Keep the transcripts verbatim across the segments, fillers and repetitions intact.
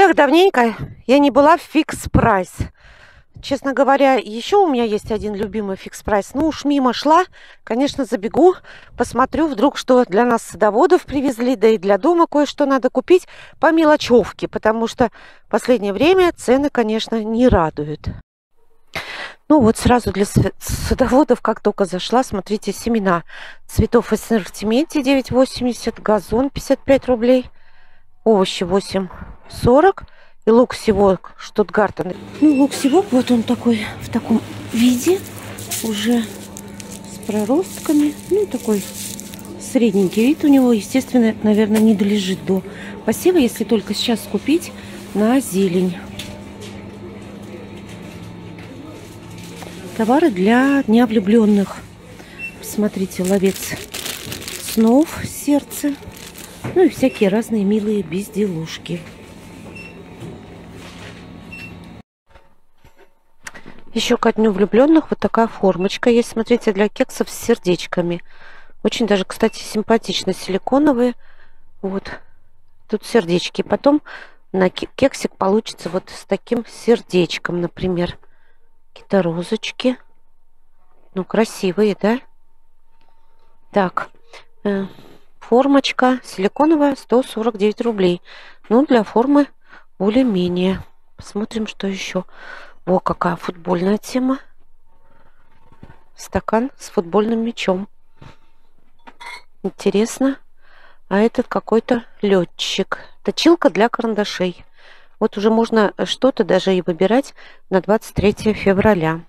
Эх, давненько я не была в фикс прайс. Честно говоря, еще у меня есть один любимый фикс прайс. Ну уж мимо шла, конечно, забегу, посмотрю вдруг, что для нас садоводов привезли, да и для дома кое-что надо купить по мелочевке, потому что в последнее время цены, конечно, не радуют. Ну вот сразу для садоводов, как только зашла, смотрите, семена цветов в ассортименте девять восемьдесят, газон пятьдесят пять рублей, овощи восемь сорок и лук севок Штутгартен. Ну, лук севок, вот он такой, в таком виде, уже с проростками. Ну, такой средненький вид у него, естественно, наверное, не долежит до посева, если только сейчас купить на зелень. Товары для дня влюбленных. Посмотрите, ловец снов, сердце. Ну и всякие разные милые безделушки. Еще ко дню влюбленных вот такая формочка есть. Смотрите, для кексов с сердечками. Очень даже, кстати, симпатично. Силиконовые. Вот. Тут сердечки. Потом на кексик получится вот с таким сердечком, например. Какие-то розочки. Ну, красивые, да? Так. Э, формочка силиконовая, сто сорок девять рублей. Ну, для формы более-менее. Посмотрим, что еще. О, какая футбольная тема. Стакан с футбольным мячом. Интересно. А этот какой-то летчик. Точилка для карандашей. Вот уже можно что-то даже и выбирать на двадцать третье февраля.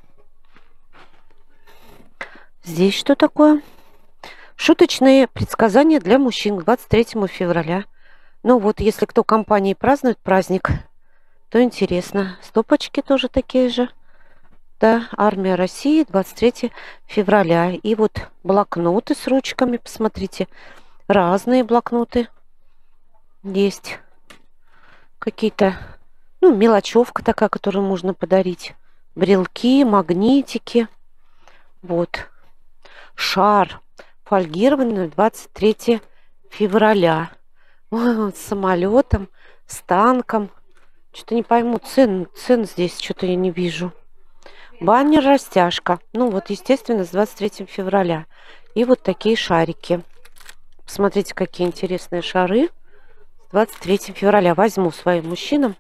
Здесь что такое? Шуточные предсказания для мужчин к двадцать третьему февраля. Ну вот, если кто компании празднует праздник, то интересно. Стопочки тоже такие же. Да, Армия России, двадцать третье февраля. И вот блокноты с ручками, посмотрите. Разные блокноты есть. Какие-то, ну, мелочевка такая, которую можно подарить. Брелки, магнитики. Вот. Шар. Фольгированный двадцать третье февраля. Ой, вот с самолетом, с танком. Что-то не пойму, цен, цен здесь что-то я не вижу. Баннер-растяжка. Ну вот, естественно, с двадцать третьего февраля. И вот такие шарики. Посмотрите, какие интересные шары. двадцать третьего февраля. Возьму своим мужчинам.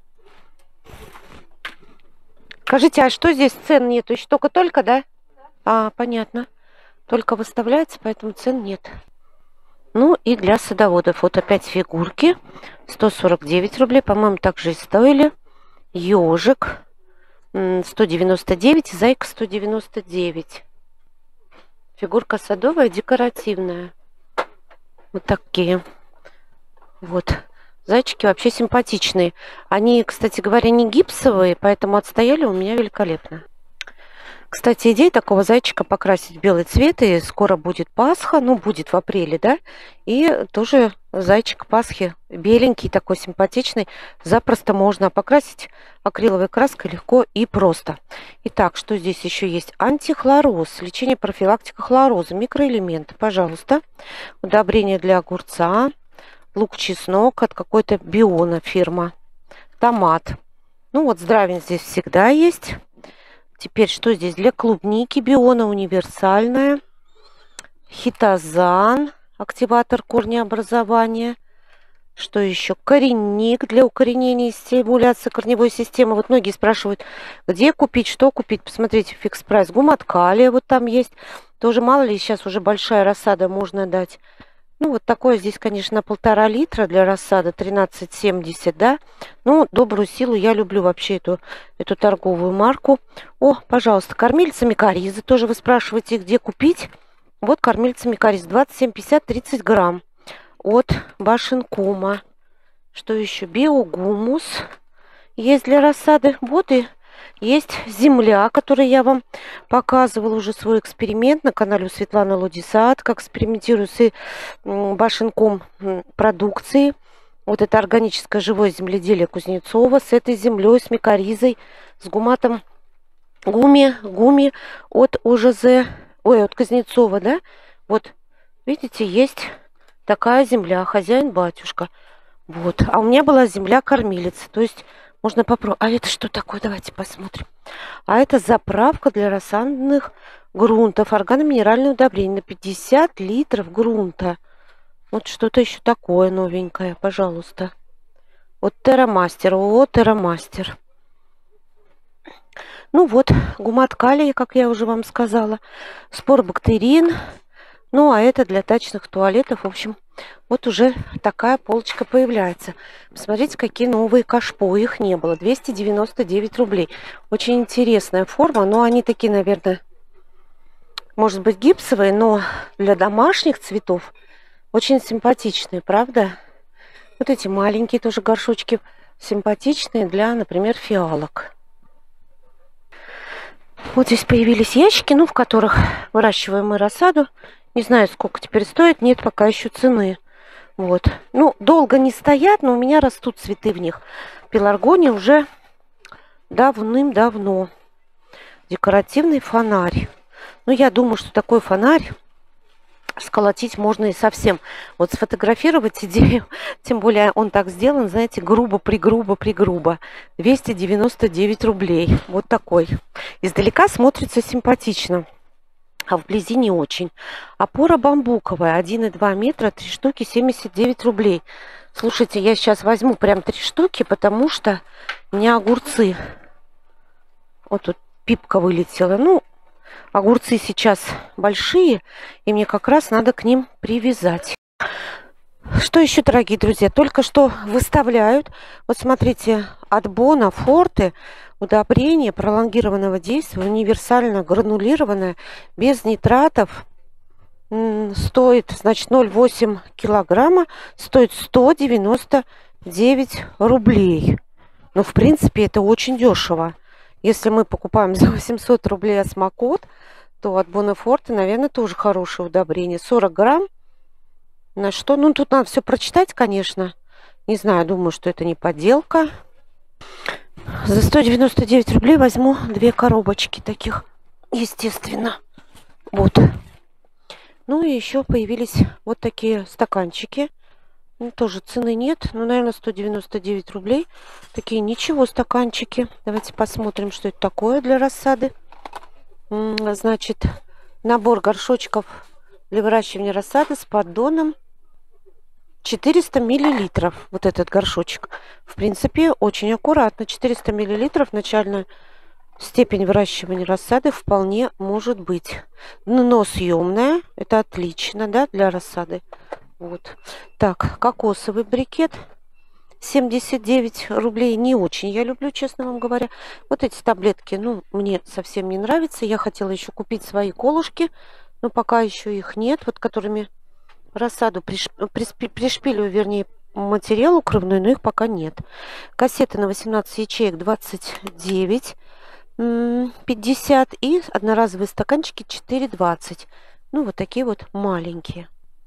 Скажите, а что здесь цен нету? Еще только-только, да? А, понятно. Только выставляется, поэтому цен нет. Ну и для садоводов. Вот опять фигурки. сто сорок девять рублей. По-моему, также и стоили. Ежик. сто девяносто девять. Зайка сто девяносто девять. Фигурка садовая, декоративная. Вот такие. Вот. Зайчики вообще симпатичные. Они, кстати говоря, не гипсовые, поэтому отстояли у меня великолепно. Кстати, идея такого зайчика покрасить в белый цвет, и скоро будет Пасха, ну, будет в апреле, да, и тоже зайчик Пасхи, беленький, такой симпатичный, запросто можно покрасить акриловой краской легко и просто. Итак, что здесь еще есть? Антихлороз, лечение, профилактика хлороза, микроэлементы, пожалуйста, удобрение для огурца, лук-чеснок от какой-то Биона фирма, томат. Ну, вот здравень здесь всегда есть. Теперь, что здесь? Для клубники Биона универсальная. Хитозан, активатор корнеобразования. Что еще? Коренник для укоренения и стимуляции корневой системы. Вот многие спрашивают, где купить, что купить. Посмотрите, фикс прайс. Гумат калия вот там есть. Тоже мало ли, сейчас уже большая рассада можно дать. Ну, вот такое здесь, конечно, полтора литра для рассады, тринадцать семьдесят, да. Ну, добрую силу, я люблю вообще эту, эту торговую марку. О, пожалуйста, кормильца микоризы, тоже вы спрашиваете, где купить. Вот кормильца микоризы, двадцать семь пятьдесят, тридцать грамм. От Башенкома. Что еще? Биогумус есть для рассады. Вот и есть земля, которую я вам показывала уже свой эксперимент на канале у Светланы Лодисад, как экспериментирую с Башенком продукцией. Вот это органическое живое земледелие Кузнецова с этой землей, с микоризой, с гуматом гуми, гуми от ОЖЗ, ой, от Кузнецова, да? Вот, видите, есть такая земля, хозяин батюшка. Вот. А у меня была земля-кормилица. То есть можно попробовать. А это что такое? Давайте посмотрим. А это заправка для рассадных грунтов. Органоминеральное удобрение на пятьдесят литров грунта. Вот что-то еще такое новенькое, пожалуйста. Вот Террамастер. О, Террамастер. Ну вот, гумат калия, как я уже вам сказала. Спорбактерин. Ну, а это для дачных туалетов. В общем, вот уже такая полочка появляется. Посмотрите, какие новые кашпо. Их не было. двести девяносто девять рублей. Очень интересная форма. Но они такие, наверное, может быть, гипсовые. Но для домашних цветов очень симпатичные, правда? Вот эти маленькие тоже горшочки симпатичные для, например, фиалок. Вот здесь появились ящики, ну, в которых выращиваем мы рассаду. Не знаю, сколько теперь стоит. Нет пока еще цены. Вот. Ну, долго не стоят, но у меня растут цветы в них. Пеларгония уже давным-давно. Декоративный фонарь. Ну, я думаю, что такой фонарь сколотить можно и совсем. Вот сфотографировать идею, тем более он так сделан, знаете, грубо-пригрубо-пригрубо. двести девяносто девять рублей. Вот такой. Издалека смотрится симпатично. А вблизи не очень. Опора бамбуковая, один и два метра, три штуки, семьдесят девять рублей. Слушайте, я сейчас возьму прям три штуки, потому что у меня огурцы. Вот тут пипка вылетела. Ну, огурцы сейчас большие, и мне как раз надо к ним привязать. Что еще, дорогие друзья? Только что выставляют. Вот смотрите, от Бона Форте удобрение пролонгированного действия, универсально гранулированное, без нитратов, стоит, значит, ноль целых восемь десятых килограмма, стоит сто девяносто девять рублей. Ну, в принципе, это очень дешево. Если мы покупаем за восемьсот рублей осмокот, то от Бона Форте, наверное, тоже хорошее удобрение. сорок грамм. На что? Ну, тут надо все прочитать, конечно. Не знаю, думаю, что это не подделка. За сто девяносто девять рублей возьму две коробочки таких, естественно. Вот. Ну и еще появились вот такие стаканчики. Ну, тоже цены нет. Ну, наверное, сто девяносто девять рублей. Такие ничего стаканчики. Давайте посмотрим, что это такое для рассады. Значит, набор горшочков для выращивания рассады с поддоном. четыреста миллилитров. Вот этот горшочек. В принципе, очень аккуратно. четыреста миллилитров. Начальная степень выращивания рассады вполне может быть. Дно съемное. Это отлично, да, для рассады. Вот. Так, кокосовый брикет. семьдесят девять рублей. Не очень я люблю, честно вам говоря. Вот эти таблетки, ну, мне совсем не нравятся. Я хотела еще купить свои колышки, но пока еще их нет. Вот которыми рассаду пришпилю, вернее, материал укрывной, но их пока нет. Кассеты на восемнадцать ячеек двадцать девять пятьдесят и одноразовые стаканчики четыре двадцать. Ну, вот такие вот маленькие.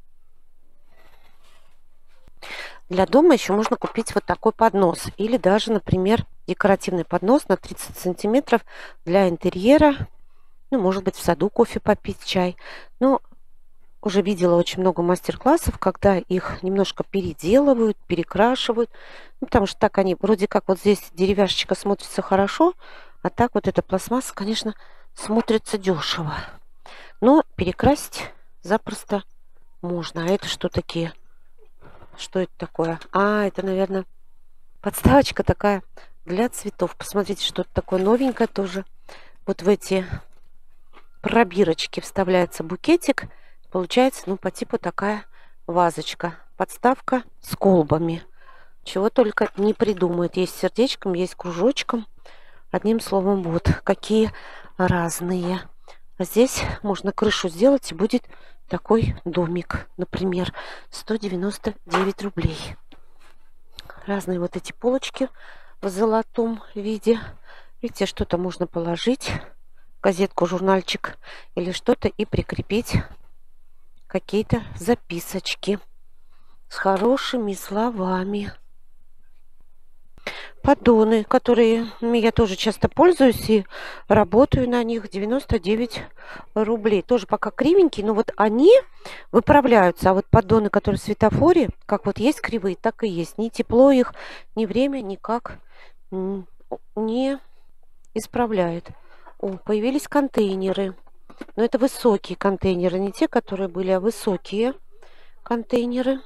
Для дома еще можно купить вот такой поднос. Или даже, например, декоративный поднос на тридцать сантиметров для интерьера. Ну, может быть, в саду кофе попить, чай. Ну, уже видела очень много мастер-классов, когда их немножко переделывают, перекрашивают. Ну, потому что так они, вроде как вот здесь деревяшечка смотрится хорошо, а так вот эта пластмасса, конечно, смотрится дешево. Но перекрасить запросто можно. А это что такие? Что это такое? А, это, наверное, подставочка такая для цветов. Посмотрите, что-то такое новенькое тоже. Вот в эти пробирочки вставляется букетик. Получается, ну, по типу такая вазочка. Подставка с колбами. Чего только не придумают. Есть сердечком, есть кружочком. Одним словом, вот какие разные. А здесь можно крышу сделать, и будет такой домик, например, сто девяносто девять рублей. Разные вот эти полочки в золотом виде. Видите, что-то можно положить, газетку, журнальчик или что-то, и прикрепить какие-то записочки с хорошими словами. поддоны, которые я тоже часто пользуюсь и работаю на них. девяносто девять рублей. Тоже пока кривенькие, но вот они выправляются. А вот поддоны, которые в светофоре, как вот есть кривые, так и есть. Ни тепло их, ни время никак не исправляет. О, появились контейнеры. Но это высокие контейнеры, не те, которые были, а высокие контейнеры.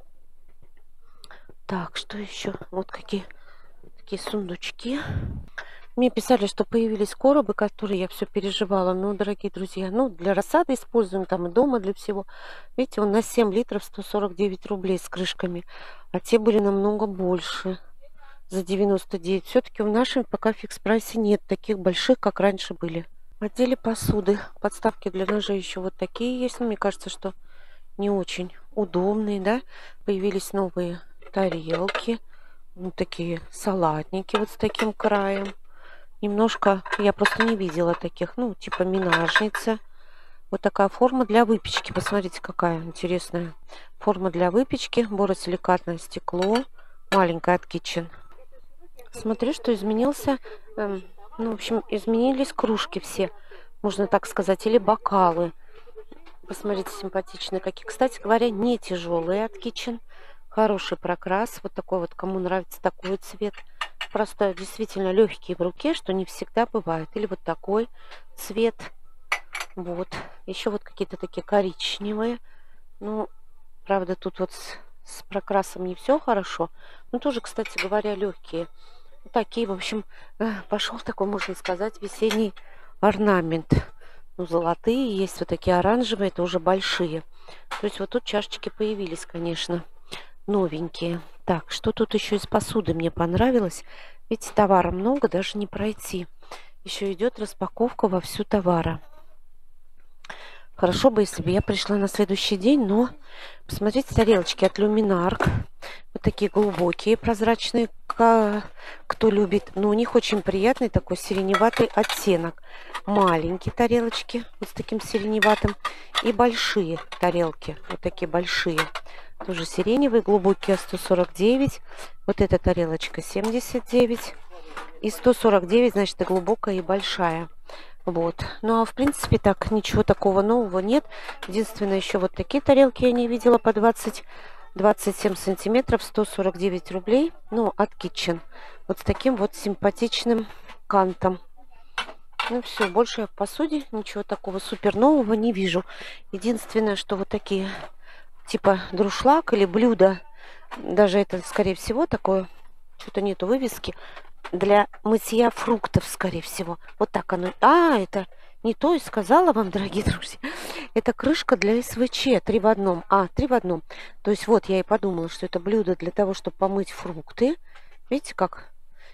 Так, что еще? Вот какие такие сундучки. Мне писали, что появились коробы, которые я все переживала. Ну, дорогие друзья, ну, для рассады используем, там и дома для всего. Видите, он на семь литров сто сорок девять рублей с крышками. А те были намного больше. За девяносто девять. Все-таки в нашем пока фикс-прайсе нет таких больших, как раньше были. В отделе посуды подставки для ножей еще вот такие есть. Но мне кажется, что не очень удобные, да. Появились новые тарелки. Вот такие салатники вот с таким краем. Немножко, я просто не видела таких, ну, типа минажница. Вот такая форма для выпечки. Посмотрите, какая интересная форма для выпечки. Боросиликатное стекло. Маленькая от Kitchen. Смотрю, что изменился, эм, ну, в общем, изменились кружки все, можно так сказать, или бокалы. Посмотрите, симпатичные какие. Кстати говоря, не тяжелые от Kitchen. Хороший прокрас. Вот такой вот, кому нравится такой цвет. Просто действительно легкие в руке, что не всегда бывает. Или вот такой цвет. Вот. Еще вот какие-то такие коричневые. Ну, правда, тут вот с, с прокрасом не все хорошо. Но тоже, кстати говоря, легкие. Такие, в общем, пошел такой, можно сказать, весенний орнамент. Ну, золотые есть, вот такие оранжевые, это уже большие. То есть вот тут чашечки появились, конечно, новенькие. Так, что тут еще из посуды мне понравилось? Ведь товара много, даже не пройти. Еще идет распаковка во всю товара. Хорошо бы, если бы я пришла на следующий день, но посмотрите, тарелочки от Luminark. Вот такие глубокие, прозрачные, кто любит. Но у них очень приятный такой сиреневатый оттенок. Маленькие тарелочки вот с таким сиреневатым. И большие тарелки, вот такие большие. Тоже сиреневые, глубокие, сто сорок девять. Вот эта тарелочка семьдесят девять. И сто сорок девять, значит, и глубокая, и большая. Вот. Ну, а в принципе так, ничего такого нового нет. Единственное, еще вот такие тарелки я не видела по двадцать двадцать семь сантиметров, сто сорок девять рублей. Ну, от Kitchen. Вот с таким вот симпатичным кантом. Ну, все, больше я в посуде ничего такого супер нового не вижу. Единственное, что вот такие типа друшлаг или блюда, даже это, скорее всего, такое, что-то нету вывески, для мытья фруктов, скорее всего. Вот так оно. А, это не то и сказала вам, дорогие друзья. Это крышка для эс вэ че. Три в одном. А, три в одном. То есть вот я и подумала, что это блюдо для того, чтобы помыть фрукты. Видите как?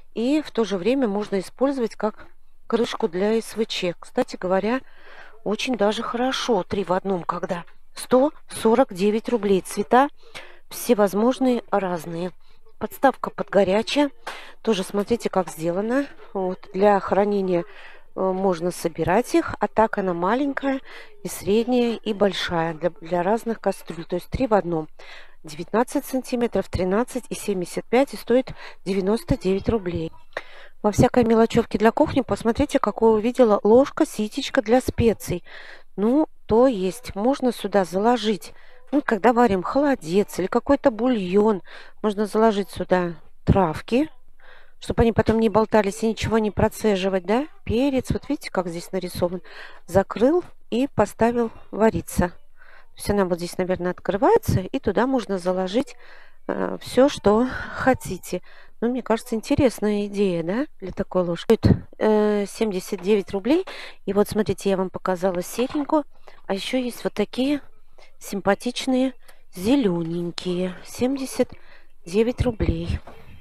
И в то же время можно использовать как крышку для эс вэ че. Кстати говоря, очень даже хорошо. Три в одном, когда сто сорок девять рублей. Цвета всевозможные, разные. Подставка под горячее. Тоже смотрите, как сделано. Вот, для хранения э, можно собирать их. А так она маленькая, и средняя, и большая. Для, для разных кастрюль. То есть три в одном. девятнадцать сантиметров, тринадцать и семьдесят пять. И стоит девяносто девять рублей. Во всякой мелочевке для кухни посмотрите, какую увидела ложка, ситечка для специй. Ну, то есть можно сюда заложить. Ну, когда варим холодец или какой-то бульон, можно заложить сюда травки, чтобы они потом не болтались и ничего не процеживать, да? Перец, вот видите, как здесь нарисован. Закрыл и поставил вариться. То есть она вот здесь, наверное, открывается, и туда можно заложить э, все, что хотите. Ну, мне кажется, интересная идея, да, для такой ложки. Стоит э, семьдесят девять рублей. И вот, смотрите, я вам показала серенькую. А еще есть вот такие симпатичные, зелененькие. семьдесят девять рублей.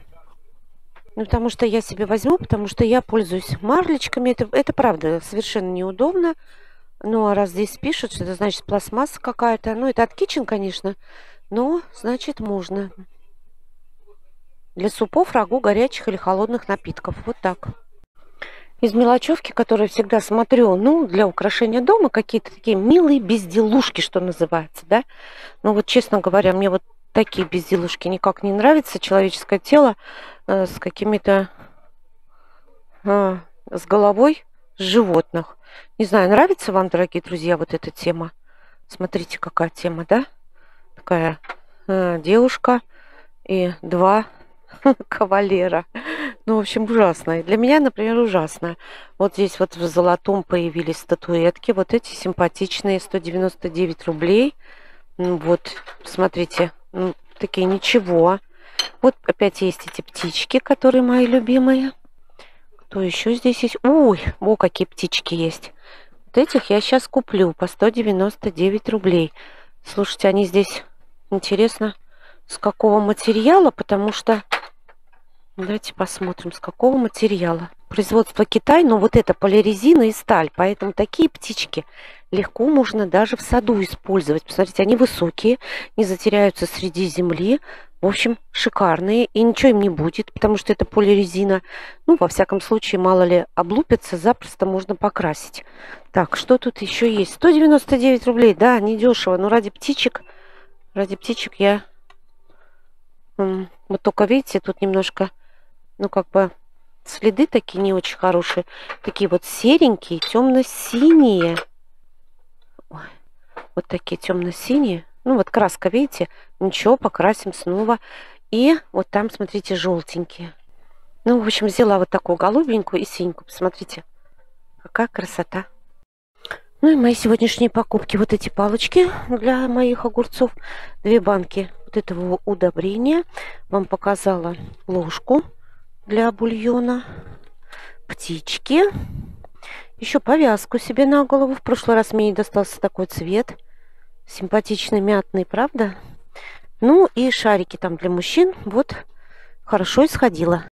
Ну, потому что я себе возьму, потому что я пользуюсь марлечками. Это, это правда совершенно неудобно. Ну, а раз здесь пишут, что это значит пластмасса какая-то. Ну, это от Kitchen, конечно. Но, значит, можно. Для супов, рагу, горячих или холодных напитков. Вот так. Из мелочевки, которые всегда смотрю, ну, для украшения дома, какие-то такие милые безделушки, что называется, да. Ну, вот, честно говоря, мне вот такие безделушки никак не нравятся. Человеческое тело э, с какими-то... Э, с головой животных. Не знаю, нравится вам, дорогие друзья, вот эта тема? Смотрите, какая тема, да? Такая э, девушка и два кавалера. Ну, в общем, ужасная. Для меня, например, ужасная. Вот здесь вот в золотом появились статуэтки. Вот эти симпатичные, сто девяносто девять рублей. Ну, вот, смотрите, ну, такие ничего. Вот опять есть эти птички, которые мои любимые. Кто еще здесь есть? Ой, о, какие птички есть. Вот этих я сейчас куплю по сто девяносто девять рублей. Слушайте, они здесь, интересно, с какого материала, потому что... Давайте посмотрим, с какого материала. Производство Китай, но вот это полирезина и сталь, поэтому такие птички легко можно даже в саду использовать. Посмотрите, они высокие, не затеряются среди земли. В общем, шикарные, и ничего им не будет, потому что это полирезина. Ну, во всяком случае, мало ли облупятся, запросто можно покрасить. Так, что тут еще есть? сто девяносто девять рублей, да, недешево, но ради птичек, ради птичек я... Вот только, видите, тут немножко, ну, как бы следы такие не очень хорошие. Такие вот серенькие, темно-синие. Вот такие темно-синие. Ну, вот краска, видите? Ничего, покрасим снова. И вот там, смотрите, желтенькие. Ну, в общем, взяла вот такую голубенькую и синенькую. Посмотрите, какая красота. Ну и мои сегодняшние покупки. Вот эти палочки для моих огурцов. Две банки вот этого удобрения. Вам показала ложку для бульона. Птички. Еще повязку себе на голову. В прошлый раз мне не достался такой цвет. Симпатичный, мятный, правда? Ну и шарики там для мужчин. Вот, хорошо исходило.